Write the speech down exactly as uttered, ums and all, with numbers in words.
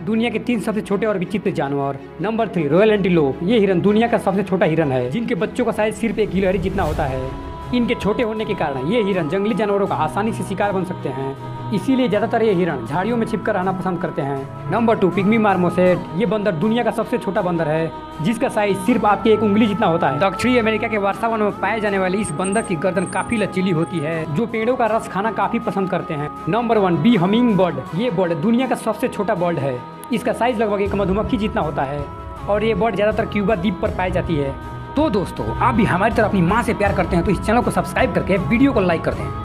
दुनिया के तीन सबसे छोटे और विचित्र जानवर। Number three, royal antelope. ये हिरन दुनिया का सबसे छोटा हिरन है, जिनके बच्चों का साइज सिर्फ एक गिलहरी जितना होता है। इनके छोटे होने के कारण ये हिरन जंगली जानवरों का आसानी से शिकार बन सकते हैं, इसीलिए ज्यादातर ये हिरन झाड़ियों में छिपकर रहना पसंद करते हैं। Number two, pygmy marmoset. ये बंदर दुनिया का सबसे छोटा बंदर है, जिसका साइज सिर्फ आपकी एक उंगली जितना होता है। दक्षिणी अमेरिका के वर्षा वन में पाए जाने वाले इस बंदर की गर्दन काफी लचीली होती है, जो पेड़ों का रस खाना काफी पसंद करते हैं। Number one, bee hummingbird. ये बर्ड दुनिया का सबसे छोटा बर्ड है, इसका साइज लगभग एक मधुमक्खी जितना होता है और ये बर्ड ज्यादातर क्यूबा द्वीप पर पाई जाती है। तो दोस्तों, आप भी हमारी तरह अपनी माँ से प्यार करते हैं तो इस चैनल को सब्सक्राइब करके वीडियो को लाइक कर दें।